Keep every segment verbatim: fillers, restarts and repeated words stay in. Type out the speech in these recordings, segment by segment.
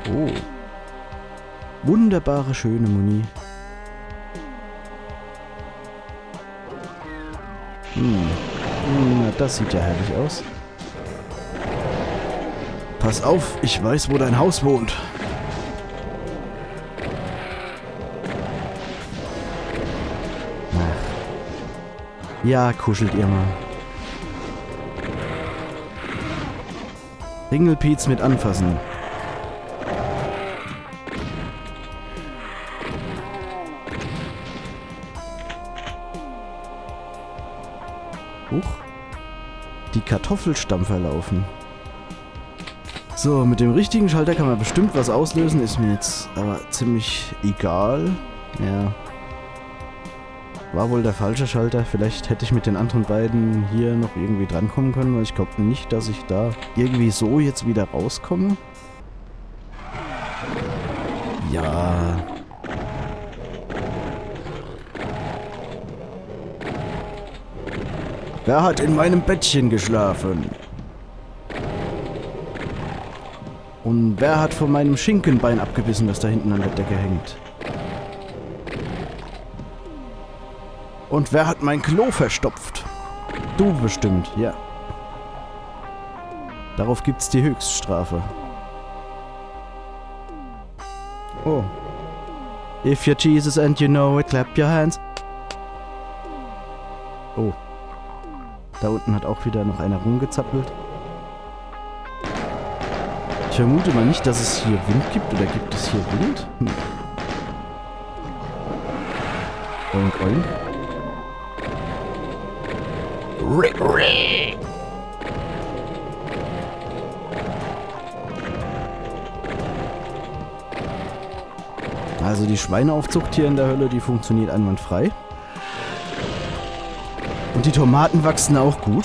Oh. Wunderbare, schöne Muni. Hm. Na, das sieht ja herrlich aus. Pass auf, ich weiß, wo dein Haus wohnt. Ach. Ja, kuschelt ihr mal. Ringelpiez mit anfassen. Huch. Die Kartoffelstampfer laufen. So, mit dem richtigen Schalter kann man bestimmt was auslösen. Ist mir jetzt aber ziemlich egal. Ja. War wohl der falsche Schalter. Vielleicht hätte ich mit den anderen beiden hier noch irgendwie drankommen können, weil ich glaube nicht, dass ich da irgendwie so jetzt wieder rauskomme. Ja. Wer hat in meinem Bettchen geschlafen? Und wer hat von meinem Schinkenbein abgebissen, das da hinten an der Decke hängt? Und wer hat mein Klo verstopft? Du bestimmt, ja. Darauf gibt's die Höchststrafe. Oh. If you're Jesus and you know it, clap your hands. Oh. Da unten hat auch wieder noch einer rumgezappelt. Ich vermute mal nicht, dass es hier Wind gibt. Oder gibt es hier Wind? Hm. Oink, oink. Rick, rick. Also die Schweineaufzucht hier in der Hölle, die funktioniert einwandfrei. Und die Tomaten wachsen auch gut.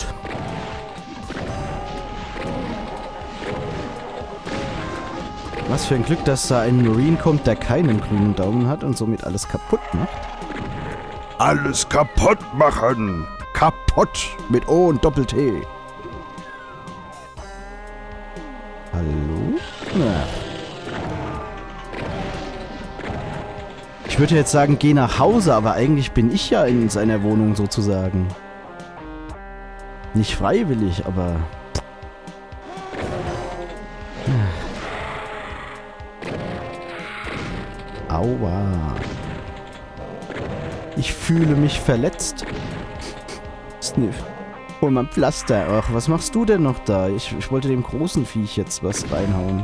Was für ein Glück, dass da ein Marine kommt, der keinen grünen Daumen hat und somit alles kaputt macht. Alles kaputt machen! Kaputt! Mit O und Doppel-T. Hallo? Na. Ich würde jetzt sagen, geh nach Hause, aber eigentlich bin ich ja in seiner Wohnung sozusagen. Nicht freiwillig, aber... Aua. Ich fühle mich verletzt. Sniff. Hol mal ein Pflaster. Ach, was machst du denn noch da? Ich, ich wollte dem großen Viech jetzt was reinhauen.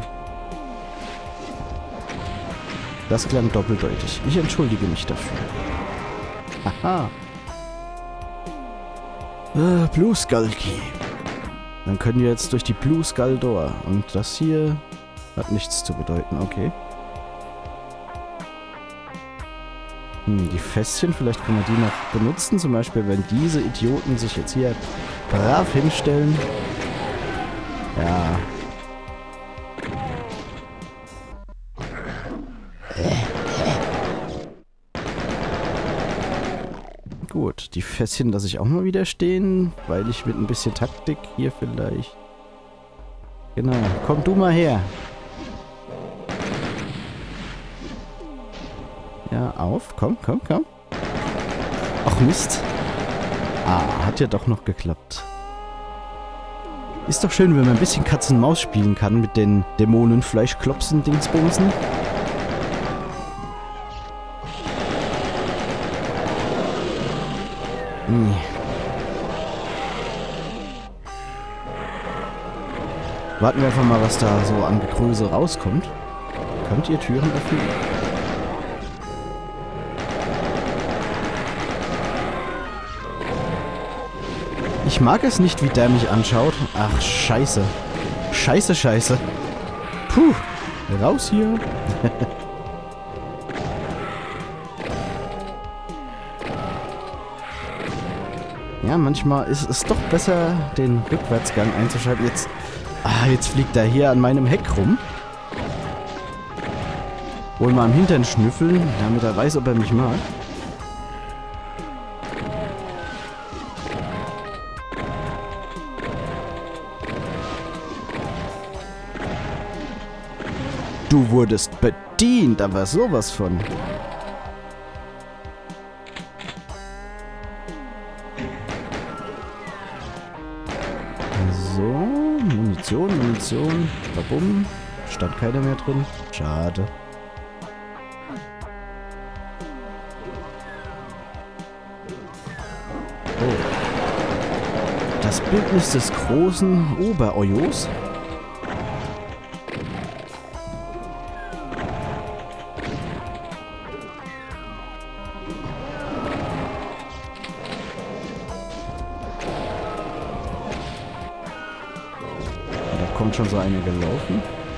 Das klang doppeldeutig. Ich entschuldige mich dafür. Aha. Äh, Blue Skull Key. Dann können wir jetzt durch die Blue Skull Door. Und das hier hat nichts zu bedeuten. Okay. Hm, die Fässchen, vielleicht können wir die noch benutzen. Zum Beispiel, wenn diese Idioten sich jetzt hier brav hinstellen. Ja. Gut, die Fässchen lasse ich auch mal wieder stehen, weil ich mit ein bisschen Taktik hier vielleicht... Genau, komm du mal her. Ja, auf, komm, komm, komm. Ach Mist. Ah, hat ja doch noch geklappt. Ist doch schön, wenn man ein bisschen Katz-und-Maus spielen kann mit den Dämonenfleischklopsen-Dingsbumsen. Hm. Warten wir einfach mal, was da so an Gegröße rauskommt. Könnt ihr Türen öffnen? Ich mag es nicht, wie der mich anschaut. Ach, scheiße. Scheiße, scheiße. Puh. Raus hier. Ja, manchmal ist es doch besser, den Rückwärtsgang einzuschalten. Jetzt, ah, jetzt fliegt er hier an meinem Heck rum. Wohl mal am Hintern schnüffeln, damit er weiß, ob er mich mag. Du wurdest bedient, aber sowas von. So, Munition, Munition. Warum? Stand keiner mehr drin. Schade. Oh. Das Bildnis des großen Oberojos. Da kommt schon so eine gelaufen.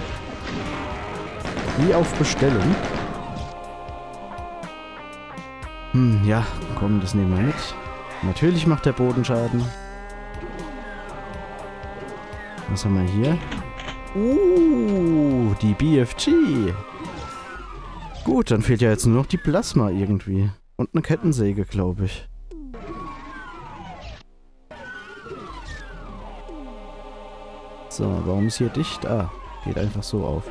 Wie auf Bestellung. Hm, ja, komm, das nehmen wir mit. Natürlich macht der Boden Schaden. Was haben wir hier? Uh, die B F G. Gut, dann fehlt ja jetzt nur noch die Plasma irgendwie. Und eine Kettensäge, glaube ich. So, warum ist hier dicht? Ah, geht einfach so auf.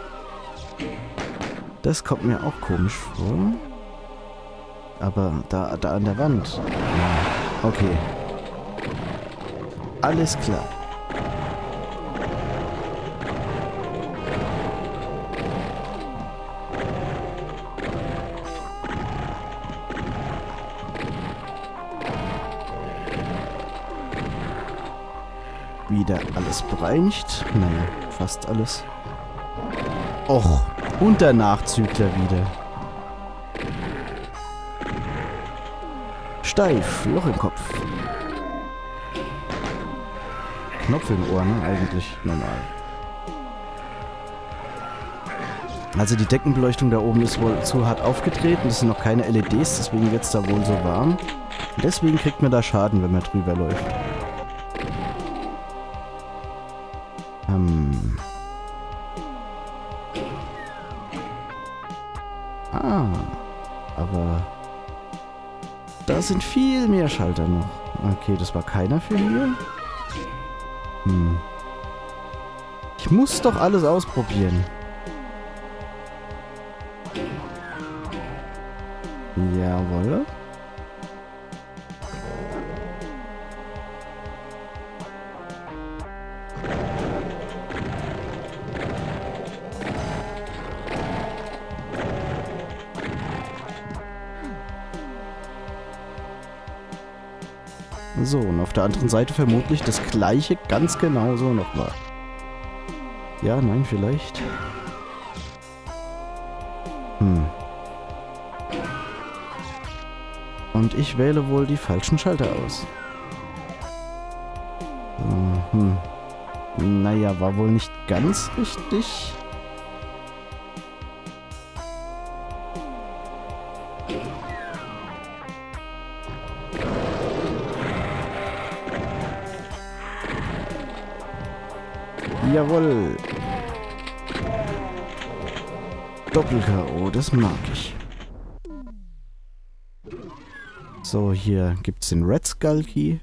Das kommt mir auch komisch vor. Aber da, da an der Wand. Ja, okay. Alles klar. Wieder alles bereinigt. Naja, fast alles. Och, und der Nachzügler wieder. Steif, Loch im Kopf. Knopf im Ohr, ne? Eigentlich normal. Also die Deckenbeleuchtung da oben ist wohl zu hart aufgetreten. Das sind noch keine L E Ds, deswegen wird es da wohl so warm. Und deswegen kriegt man da Schaden, wenn man drüber läuft. Ähm. Ah. Aber da sind viel mehr Schalter noch. Okay, das war keiner für hier. Hm. Ich muss doch alles ausprobieren. Jawohl. So, und auf der anderen Seite vermutlich das gleiche ganz genauso nochmal. Ja, nein, vielleicht. Hm. Und ich wähle wohl die falschen Schalter aus. Hm. Naja, war wohl nicht ganz richtig. Jawohl. Doppel-K O, das mag ich. So, hier gibt es den Red Skull Key.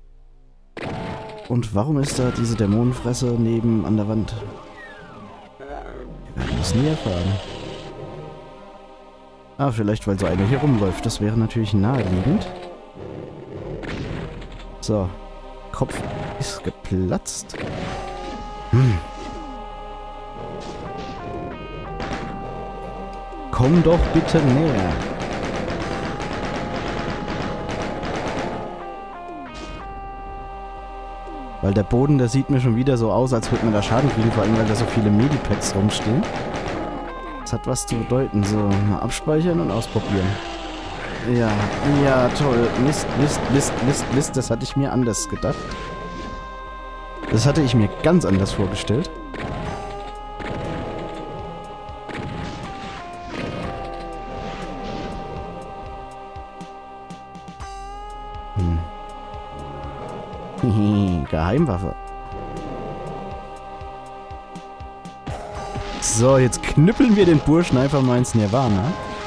Und warum ist da diese Dämonenfresse neben an der Wand? Wir werden das nie erfahren. Ah, vielleicht weil so einer hier rumläuft. Das wäre natürlich naheliegend. So. Kopf ist geplatzt. Hm. Komm doch bitte näher. Weil der Boden, der sieht mir schon wieder so aus, als würde man da Schaden kriegen, vor allem weil da so viele Medipacks rumstehen. Das hat was zu bedeuten. So, mal abspeichern und ausprobieren. Ja, ja, toll. Mist, Mist, Mist, Mist, Mist. Das hatte ich mir anders gedacht. Das hatte ich mir ganz anders vorgestellt. Hm. Geheimwaffe. So, jetzt knüppeln wir den Burschen einfach mal ins Nirvana.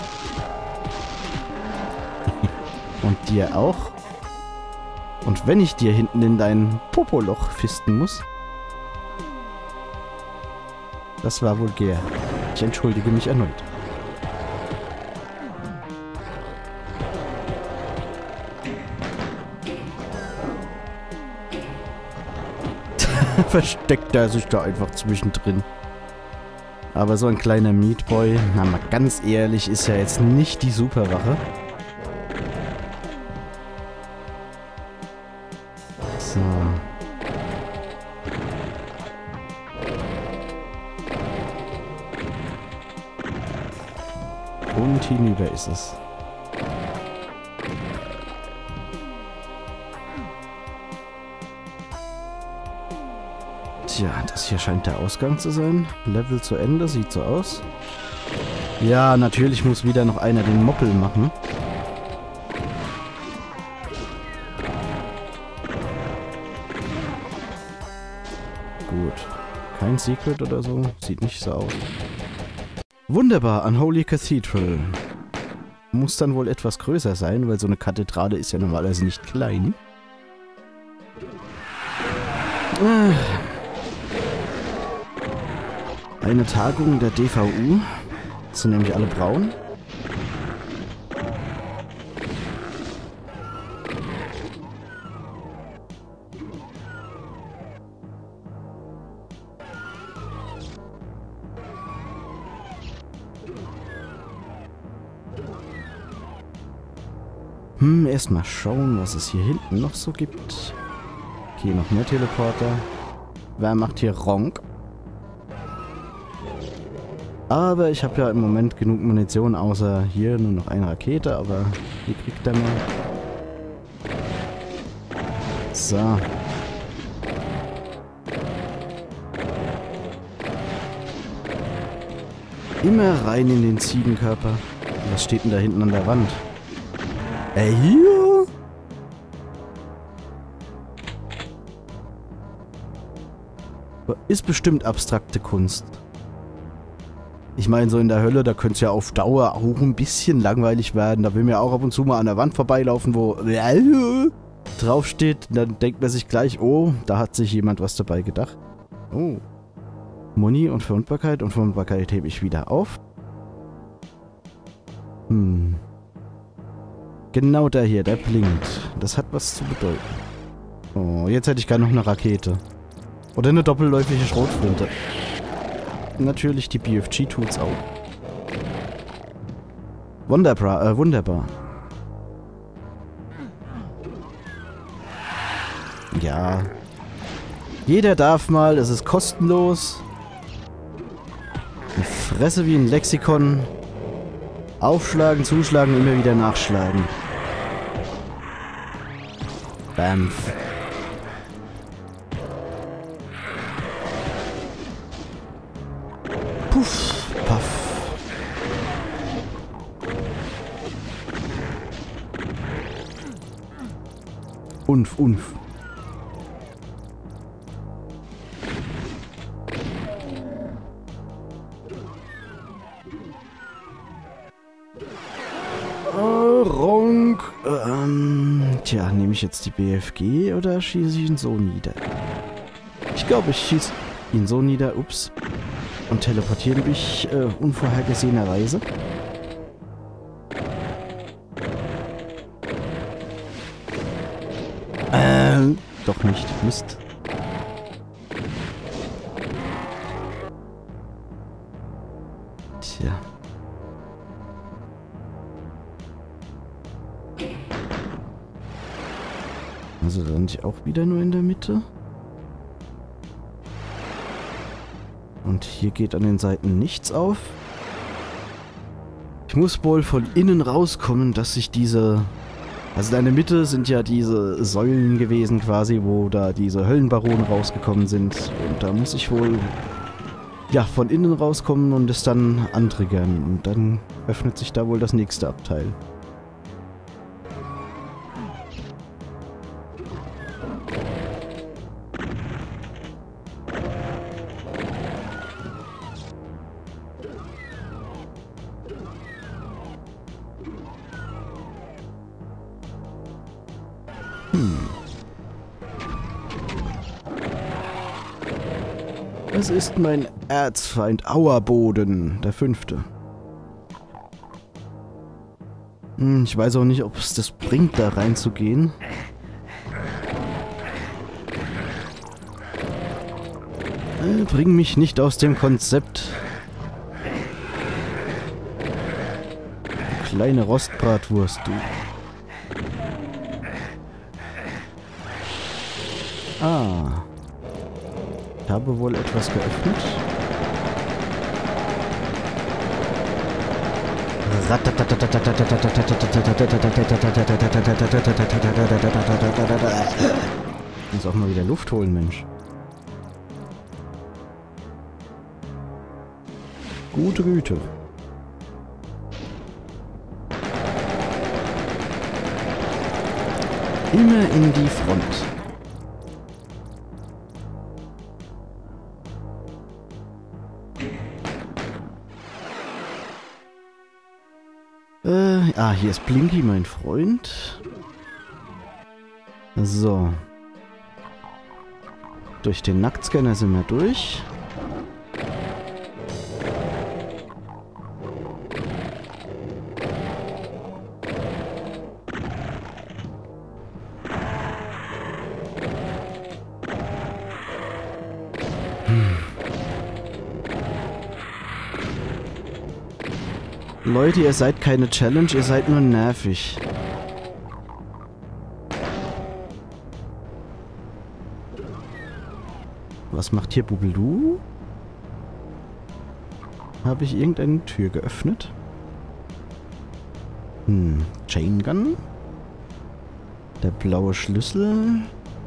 Und dir auch. Und wenn ich dir hinten in dein Popoloch fisten muss. Das war vulgär. Ich entschuldige mich erneut. Versteckt er sich da einfach zwischendrin. Aber so ein kleiner Meatboy, na mal ganz ehrlich, ist ja jetzt nicht die Superwache. So. Und hinüber ist es. Tja, das hier scheint der Ausgang zu sein. Level zu Ende, sieht so aus. Ja, natürlich muss wieder noch einer den Moppel machen. Gut. Kein Secret oder so. Sieht nicht so aus. Wunderbar, Unholy Cathedral. Muss dann wohl etwas größer sein, weil so eine Kathedrale ist ja normalerweise nicht klein. Ah. Eine Tagung der D V U. Das sind nämlich alle braun. Hm, erstmal schauen, was es hier hinten noch so gibt. Okay, noch mehr Teleporter. Wer macht hier Ronk? Aber ich habe ja im Moment genug Munition, außer hier nur noch eine Rakete, aber die kriegt er mal. So. Immer rein in den Ziegenkörper. Was steht denn da hinten an der Wand? Ey, hier? Ist bestimmt abstrakte Kunst. Ich meine, so in der Hölle, da könnte es ja auf Dauer auch ein bisschen langweilig werden. Da will mir auch ab und zu mal an der Wand vorbeilaufen, wo draufsteht. Dann denkt man sich gleich, oh, da hat sich jemand was dabei gedacht. Oh. Muni und Verwundbarkeit und Verwundbarkeit hebe ich wieder auf. Hm. Genau der hier, der blinkt. Das hat was zu bedeuten. Oh, jetzt hätte ich gerne noch eine Rakete. Oder eine doppelläufige Schrotflinte. Natürlich, die B F G tut's auch. Wunderbar, äh, wunderbar. Ja. Jeder darf mal, es ist kostenlos. Eine Fresse wie ein Lexikon. Aufschlagen, zuschlagen, immer wieder nachschlagen. Bämpf. Puff, paff. Unf, unf. Oh, Ronk. Ähm, tja, nehme ich jetzt die B F G oder schieße ich ihn so nieder? Ich glaube, ich schieße ihn so nieder. Ups. Und teleportiere mich äh, unvorhergesehenerweise. Ähm, doch nicht. Mist. Tja. Also dann ich auch wieder nur in der Mitte. Und hier geht an den Seiten nichts auf. Ich muss wohl von innen rauskommen, dass sich diese... Also in der Mitte sind ja diese Säulen gewesen quasi, wo da diese Höllenbarone rausgekommen sind. Und da muss ich wohl... Ja, von innen rauskommen und es dann antriggern. Und dann öffnet sich da wohl das nächste Abteil. Es ist mein Erzfeind Auerboden, der fünfte. Hm, ich weiß auch nicht, ob es das bringt, da reinzugehen. Äh, bring mich nicht aus dem Konzept. Du kleine Rostbratwurst, du. Ah. Ich habe wohl etwas geöffnet. Ich muss auch mal wieder Luft holen, Mensch. Gute Güte. Immer in die Front. Äh, ah, hier ist Blinky, mein Freund. So. Durch den Nacktscanner sind wir durch. Leute, ihr seid keine Challenge, ihr seid nur nervig. Was macht hier Bubeldu? Habe ich irgendeine Tür geöffnet? Hm, Chain Gun? Der blaue Schlüssel?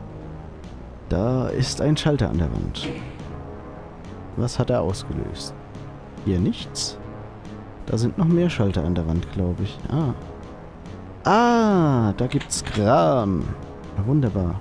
Da ist ein Schalter an der Wand. Was hat er ausgelöst? Hier nichts? Da sind noch mehr Schalter an der Wand, glaube ich. Ah. Ah, da gibt's Kram. Wunderbar.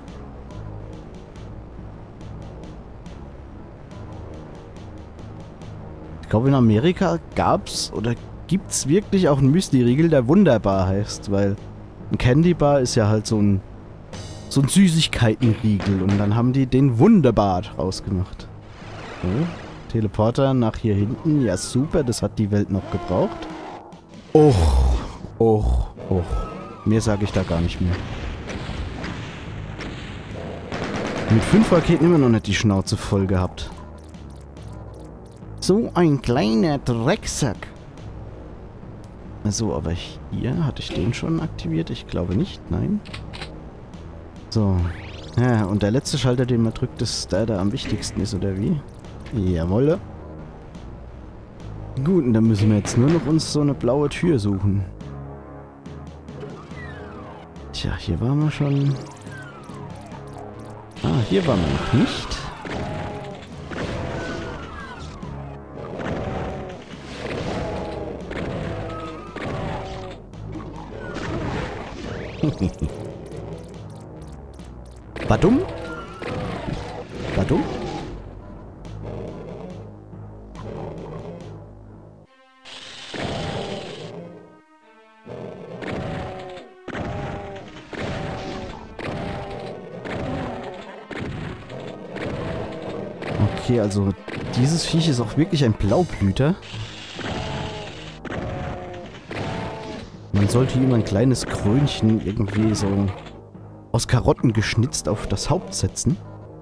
Ich glaube, in Amerika gab's oder gibt's wirklich auch einen Müsli-Riegel, der wunderbar heißt, weil ein Candy Bar ist ja halt so ein so ein Süßigkeitenriegel und dann haben die den wunderbar rausgemacht. So. Teleporter nach hier hinten. Ja, super. Das hat die Welt noch gebraucht. Och, och, och. Mehr sage ich da gar nicht mehr. Mit fünf Raketen immer noch nicht die Schnauze voll gehabt. So ein kleiner Drecksack. So, aber hier hatte ich den schon aktiviert. Ich glaube nicht. Nein. So. Ja, und der letzte Schalter, den man drückt, ist der, der am wichtigsten ist, oder wie? Jawolle. Gut, und dann müssen wir jetzt nur noch uns so eine blaue Tür suchen. Tja, hier waren wir schon. Ah, hier waren wir noch nicht. Badum? Badum? Okay, also dieses Viech ist auch wirklich ein Blaublüter. Man sollte ihm ein kleines Krönchen irgendwie so aus Karotten geschnitzt auf das Haupt setzen.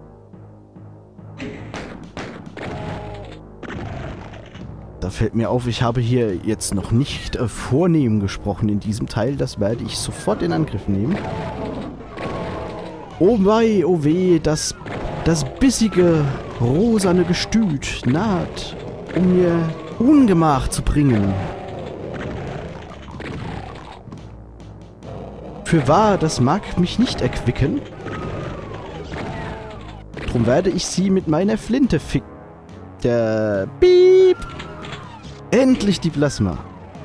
Da fällt mir auf, ich habe hier jetzt noch nicht äh, vornehm gesprochen in diesem Teil. Das werde ich sofort in Angriff nehmen. Oh wei, oh weh, das, das bissige, rosane Gestüt naht, um mir Ungemach zu bringen. Fürwahr, das mag mich nicht erquicken. Drum werde ich sie mit meiner Flinte fick... Der... Piep! Endlich die Plasma.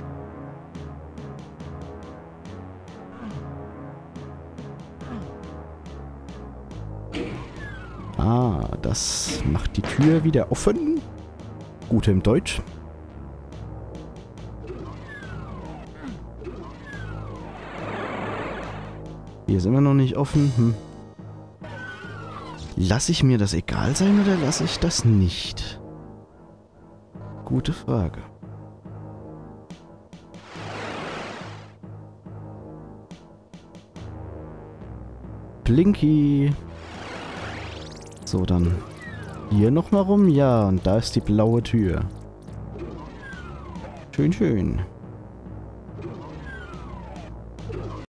Ah, das macht die Tür wieder offen. Gutem Deutsch. Hier ist immer noch nicht offen. Hm. Lasse ich mir das egal sein oder lasse ich das nicht? Gute Frage. Blinky. So, dann hier nochmal rum. Ja, und da ist die blaue Tür. Schön, schön.